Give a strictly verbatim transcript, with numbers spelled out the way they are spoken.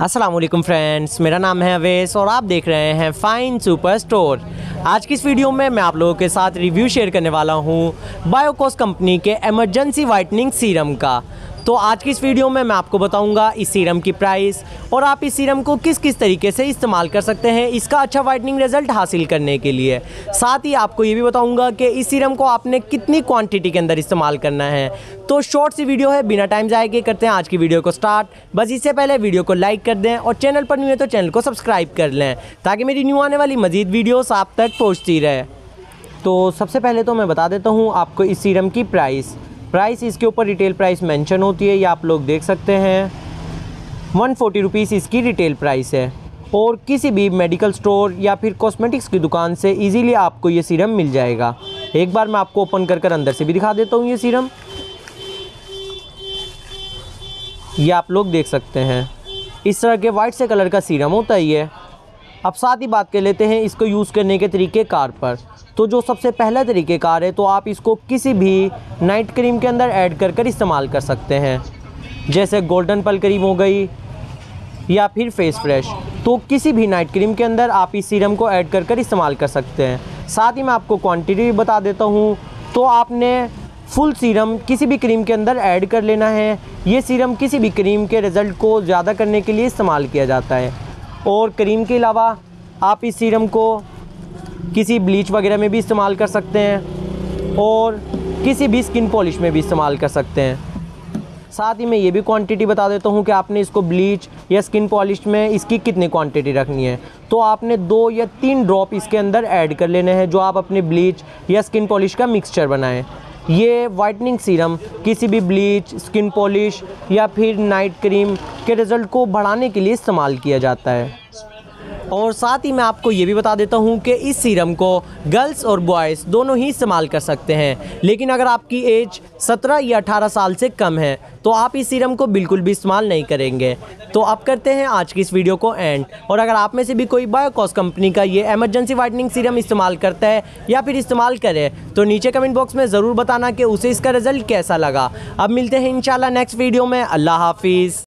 अस्सलाम वालेकुम फ्रेंड्स, मेरा नाम है अवेश और आप देख रहे हैं फाइन सुपर स्टोर। आज की इस वीडियो में मैं आप लोगों के साथ रिव्यू शेयर करने वाला हूं बायोकोस कंपनी के इमरजेंसी वाइटनिंग सीरम का। तो आज की इस वीडियो में मैं आपको बताऊंगा इस सीरम की प्राइस और आप इस सीरम को किस किस तरीके से इस्तेमाल कर सकते हैं इसका अच्छा वाइटनिंग रिजल्ट हासिल करने के लिए। साथ ही आपको ये भी बताऊंगा कि इस सीरम को आपने कितनी क्वांटिटी के अंदर इस्तेमाल करना है। तो शॉर्ट सी वीडियो है, बिना टाइम ज़ाया के करते हैं आज की वीडियो को स्टार्ट। बस इससे पहले वीडियो को लाइक कर दें और चैनल पर न्यू है तो चैनल को सब्सक्राइब कर लें ताकि मेरी न्यू आने वाली मज़ीद वीडियोस आप तक पहुँचती रहे। तो सबसे पहले तो मैं बता देता हूँ आपको इस सीरम की प्राइस प्राइस इसके ऊपर रिटेल प्राइस मेंशन होती है, ये आप लोग देख सकते हैं। वन फोर्टी रुपीज़ इसकी रिटेल प्राइस है और किसी भी मेडिकल स्टोर या फिर कॉस्मेटिक्स की दुकान से इजीली आपको ये सीरम मिल जाएगा। एक बार मैं आपको ओपन कर कर अंदर से भी दिखा देता हूँ ये सीरम, ये आप लोग देख सकते हैं। इस तरह के वाइट से कलर का सीरम होता ही है। अब साथ ही बात कर लेते हैं इसको यूज़ करने के तरीके कार पर। तो जो सबसे पहला तरीक़ेकार है तो आप इसको किसी भी नाइट क्रीम के अंदर ऐड कर कर इस्तेमाल कर सकते हैं, जैसे गोल्डन पल क्रीम हो गई या फिर फेस फ्रेश। तो किसी भी नाइट क्रीम के अंदर आप इस सीरम को ऐड कर कर इस्तेमाल कर सकते हैं। साथ ही मैं आपको क्वांटिटी भी बता देता हूँ। तो आपने फुल सीरम किसी भी क्रीम के अंदर ऐड कर लेना है। ये सीरम किसी भी क्रीम के रिज़ल्ट को ज़्यादा करने के लिए इस्तेमाल किया जाता है और क्रीम के अलावा आप इस सीरम को किसी ब्लीच वगैरह में भी इस्तेमाल कर सकते हैं और किसी भी स्किन पॉलिश में भी इस्तेमाल कर सकते हैं। साथ ही मैं ये भी क्वांटिटी बता देता हूँ कि आपने इसको ब्लीच या स्किन पॉलिश में इसकी कितनी क्वांटिटी रखनी है। तो आपने दो या तीन ड्रॉप इसके अंदर ऐड कर लेने हैं जो आप अपने ब्लीच या स्किन पॉलिश का मिक्सचर बनाएं। ये वाइटनिंग सीरम किसी भी ब्लीच, स्किन पॉलिश या फिर नाइट क्रीम के रिज़ल्ट को बढ़ाने के लिए इस्तेमाल किया जाता है। और साथ ही मैं आपको ये भी बता देता हूँ कि इस सीरम को गर्ल्स और बॉयज़ दोनों ही इस्तेमाल कर सकते हैं, लेकिन अगर आपकी एज सत्रह या अठारह साल से कम है तो आप इस सीरम को बिल्कुल भी इस्तेमाल नहीं करेंगे। तो अब करते हैं आज की इस वीडियो को एंड। और अगर आप में से भी कोई बायोकोस कंपनी का ये इमरजेंसी वाइटनिंग सीरम इस्तेमाल करता है या फिर इस्तेमाल करे तो नीचे कमेंट बॉक्स में ज़रूर बताना कि उसे इसका रिज़ल्ट कैसा लगा। अब मिलते हैं इंशाल्लाह नेक्स्ट वीडियो में। अल्लाह हाफिज़।